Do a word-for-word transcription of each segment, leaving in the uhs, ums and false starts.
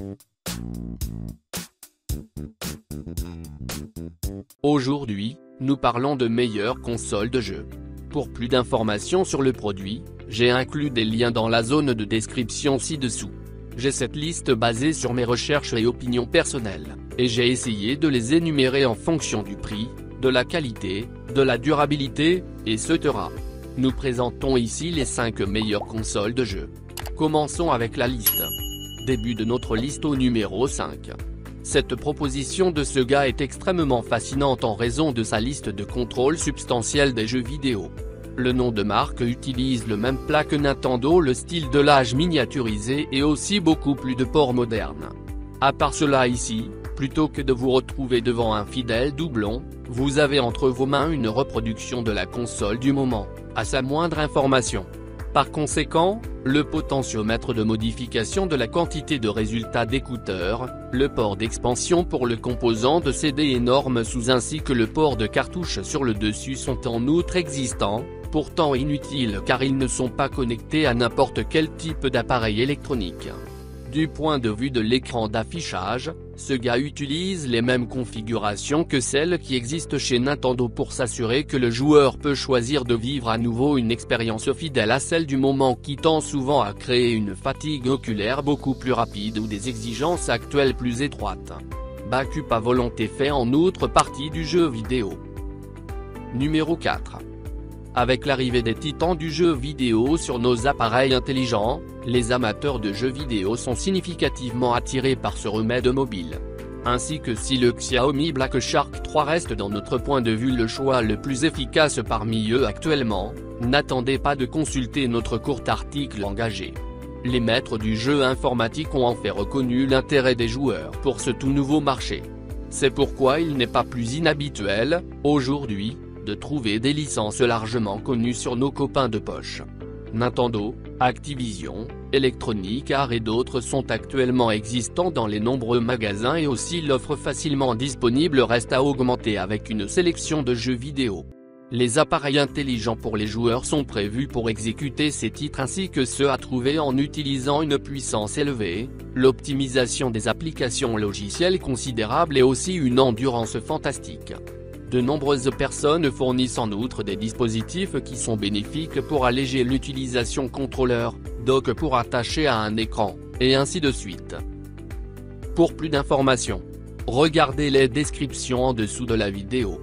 Aujourd'hui, nous parlons de meilleures consoles de jeux. Pour plus d'informations sur le produit, j'ai inclus des liens dans la zone de description ci-dessous. J'ai cette liste basée sur mes recherches et opinions personnelles, et j'ai essayé de les énumérer en fonction du prix, de la qualité, de la durabilité, et cetera. Nous présentons ici les cinq meilleures consoles de jeux. Commençons avec la liste. Début de notre liste au numéro cinq. Cette proposition de ce gars est extrêmement fascinante en raison de sa liste de contrôle substantiel des jeux vidéo. Le nom de marque utilise le même plat que Nintendo, le style de l'âge miniaturisé et aussi beaucoup plus de ports modernes. À part cela ici, plutôt que de vous retrouver devant un fidèle doublon, vous avez entre vos mains une reproduction de la console du moment, à sa moindre information. Par conséquent, le potentiomètre de modification de la quantité de résultats d'écouteurs, le port d'expansion pour le composant de C D énorme sous ainsi que le port de cartouche sur le dessus sont en outre existants, pourtant inutiles car ils ne sont pas connectés à n'importe quel type d'appareil électronique. Du point de vue de l'écran d'affichage, ce gars utilise les mêmes configurations que celles qui existent chez Nintendo pour s'assurer que le joueur peut choisir de vivre à nouveau une expérience fidèle à celle du moment qui tend souvent à créer une fatigue oculaire beaucoup plus rapide ou des exigences actuelles plus étroites. Backup à volonté fait en outre partie du jeu vidéo. Numéro quatre. Avec l'arrivée des titans du jeu vidéo sur nos appareils intelligents, les amateurs de jeux vidéo sont significativement attirés par ce remède mobile. Ainsi que si le Xiaomi Black Shark trois reste dans notre point de vue le choix le plus efficace parmi eux actuellement, n'attendez pas de consulter notre court article engagé. Les maîtres du jeu informatique ont en fait reconnu l'intérêt des joueurs pour ce tout nouveau marché. C'est pourquoi il n'est pas plus inhabituel, aujourd'hui, de trouver des licences largement connues sur nos copains de poche. Nintendo, Activision, Electronic Arts et d'autres sont actuellement existants dans les nombreux magasins et aussi l'offre facilement disponible reste à augmenter avec une sélection de jeux vidéo. Les appareils intelligents pour les joueurs sont prévus pour exécuter ces titres ainsi que ceux à trouver en utilisant une puissance élevée, l'optimisation des applications logicielles considérable et aussi une endurance fantastique. De nombreuses personnes fournissent en outre des dispositifs qui sont bénéfiques pour alléger l'utilisation contrôleur, dock pour attacher à un écran, et ainsi de suite. Pour plus d'informations, regardez les descriptions en dessous de la vidéo.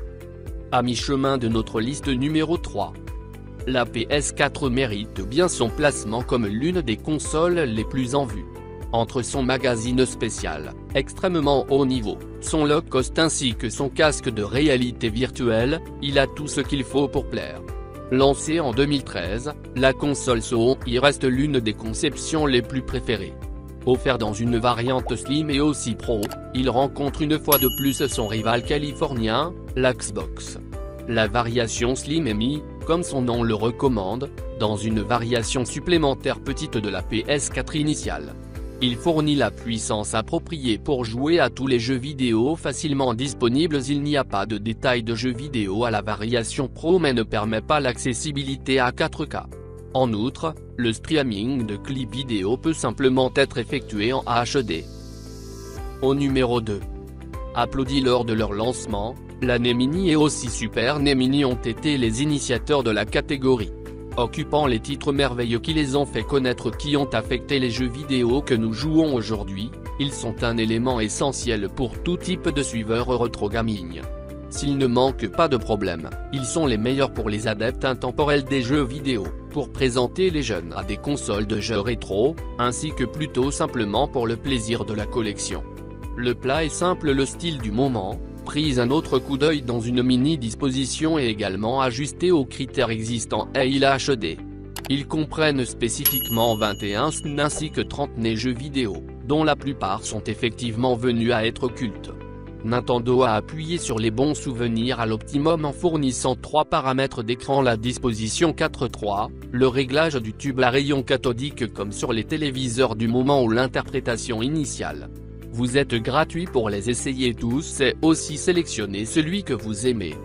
À mi-chemin de notre liste numéro trois. La P S quatre mérite bien son placement comme l'une des consoles les plus en vue. Entre son magazine spécial, extrêmement haut niveau, son low cost ainsi que son casque de réalité virtuelle, il a tout ce qu'il faut pour plaire. Lancée en deux mille treize, la console Sony y reste l'une des conceptions les plus préférées. Offert dans une variante Slim et aussi Pro, il rencontre une fois de plus son rival californien, la Xbox. La variation Slim est mise, comme son nom le recommande, dans une variation supplémentaire petite de la P S quatre initiale. Il fournit la puissance appropriée pour jouer à tous les jeux vidéo facilement disponibles. Il n'y a pas de détails de jeux vidéo à la variation Pro mais ne permet pas l'accessibilité à quatre K. En outre, le streaming de clips vidéo peut simplement être effectué en H D. Au numéro deux. Applaudis lors de leur lancement, la NES Mini et aussi Super NES Mini ont été les initiateurs de la catégorie. Occupant les titres merveilleux qui les ont fait connaître qui ont affecté les jeux vidéo que nous jouons aujourd'hui, ils sont un élément essentiel pour tout type de suiveur retro gaming. S'ils ne manquent pas de problème, ils sont les meilleurs pour les adeptes intemporels des jeux vidéo, pour présenter les jeunes à des consoles de jeux rétro, ainsi que plutôt simplement pour le plaisir de la collection. Le plat est simple, le style du moment, prise un autre coup d'œil dans une mini-disposition et également ajusté aux critères existants et il H D. Ils comprennent spécifiquement vingt et un S N ainsi que trente N E S jeux vidéo, dont la plupart sont effectivement venus à être cultes. Nintendo a appuyé sur les bons souvenirs à l'optimum en fournissant trois paramètres d'écran, la disposition quatre trois, le réglage du tube à rayon cathodique comme sur les téléviseurs du moment ou l'interprétation initiale. Vous êtes gratuit pour les essayer tous et aussi sélectionner celui que vous aimez.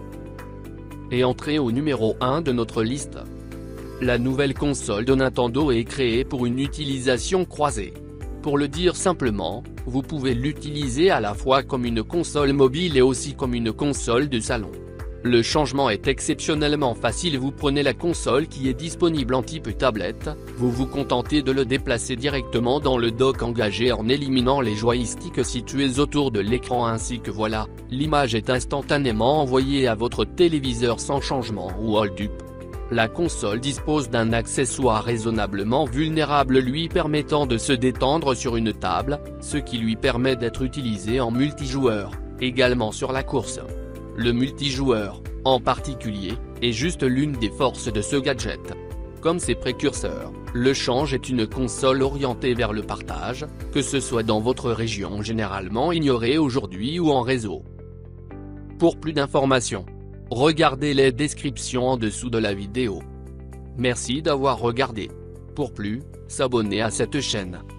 Et entrez au numéro un de notre liste. La nouvelle console de Nintendo est créée pour une utilisation croisée. Pour le dire simplement, vous pouvez l'utiliser à la fois comme une console mobile et aussi comme une console de salon. Le changement est exceptionnellement facile, vous prenez la console qui est disponible en type tablette, vous vous contentez de le déplacer directement dans le dock engagé en éliminant les joysticks situés autour de l'écran ainsi que voilà, l'image est instantanément envoyée à votre téléviseur sans changement ou hold-up. La console dispose d'un accessoire raisonnablement vulnérable lui permettant de se détendre sur une table, ce qui lui permet d'être utilisé en multijoueur, également sur la course. Le multijoueur, en particulier, est juste l'une des forces de ce gadget. Comme ses précurseurs, le Change est une console orientée vers le partage, que ce soit dans votre région généralement ignorée aujourd'hui ou en réseau. Pour plus d'informations, regardez les descriptions en dessous de la vidéo. Merci d'avoir regardé. Pour plus, s'abonner à cette chaîne.